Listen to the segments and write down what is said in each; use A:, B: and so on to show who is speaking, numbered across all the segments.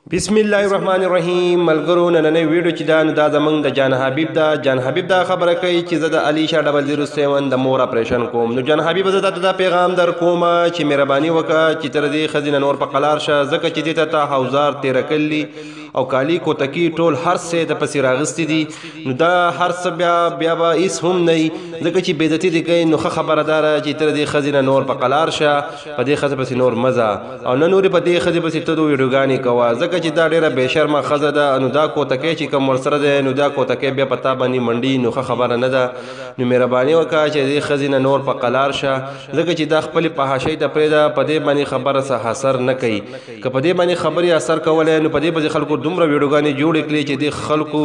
A: بسم الله الرحمن الرحیم ملګرو نننۍ ویډیو چې دا نو دا زمونږ د جان حبیب دا جان حبیب دا خبره کوي چې زه د علي شاه 007 د مور اپریشن کوم نو جان حبیب زه ته دا پیغام در کوم چې مهرباني وکړه چې تر دې خزینه نور په قلار شه ځکه چې دې ته حوزار تیر کلی او کالی کوتکی ټول هر څه د پسې راغستې دي نو دا هر څه بیا به هیڅ هم نه وي ځکه چې بېعزتي دې کوي نو ښه خبره داره چې تر دې ښځې نه نور په قلار شه په دې ښځه پسې نور مزه او نه نورې په دې ښځې پسې ته د ویډیوګانې کوه ځکه چې دا ډېره بې شرمه ښځه ده نو دا کوتکی چې کوم ورسره دی نو دا کوتکی بیا په تا باندې منډي نو ښه خبره نه ده نو مهرباني وکړه چې دې ښځې نه نور په قلار شه ځکه چې دا خپلې فحاشۍ ته پرېږده په دې باندې خبره څه اثر نه کوي که په دې باندې خبرې اثر کولی نو په دې پسې خلکو دومره ویډیوګانې جوړې کړي چې دې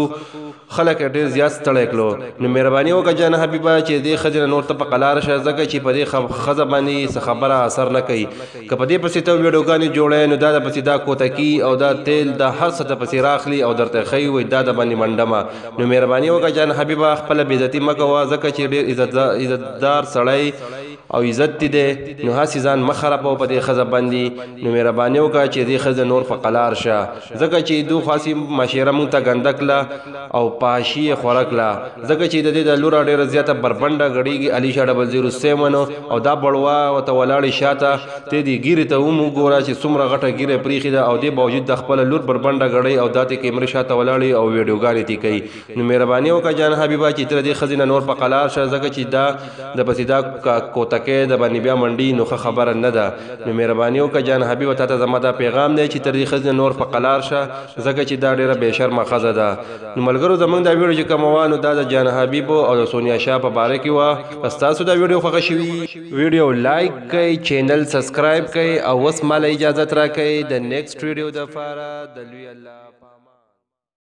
A: خلک ډېر زیات ستړی کړو نو مهرباني وکړه جان حبیبه چې دې ښځې نه نور ته په قلار شه ځکه چې په دې ښځه باندې څه خبره اثر نه کوي که په دې پسې ته ویډیوګانې جوړی نو دا د پسې دا کوتکي او دا تیل دا هر څه ته پسې راخلي او درته ښیي وایي دا د باندې منډمه نو مهرباني وکړه جان حبیبه خپله بېعزتي مه کوه ځکه چې ډېر عزتدار سړی او عزت دی نو هسې ځان مه خرابوه په دې ښځه باندې نو مهرباني وکړه چې دې ښځه نور په قلار شه ځکه چې دو خاصې معاشره مونږ ته ګنده کړله او پاشي یې خوره کړه ځکه چې د دې د لوره ډېره زیاته بربنډه غړېږي علي شاه 007 او دا بړوا ورته ولاړې شاته ته دې ګیرې ته هم وګوره چې څومره غټه ګیره پرېښې ده او دې باوجود د خپله لور بربنډه غړۍ او دا ته کیمرې شاته ولاړې او ویډیوګانې تې کوي نو مهرباني وکړه جان حبیبه چې ته د دې ښځې نه نور په قلار شه ځکه چې دا د پسې دا کوتکی د باندې بیا منډي نو ښه خبره نه ده نو مهرباني وکړه جان حبیبه تا ته زما دا پیغام دی چې تر دې ښځې نور په قلار شه ځکه چې دا ډېره بې شرمه ښځه ده نو ملګرو زمونږ دا ویډیو چې کومه وه نو دا د جان حبیبو او د سونیا شاه په باره کې وه ستاسو دا ویډیو خوښه شوي ویډیو لایک کړئ چینل سبسکرایب کړئ او اوس ماله اجازت راکړئ د نیکسټ ویډیو دپاره د لوی الله په امان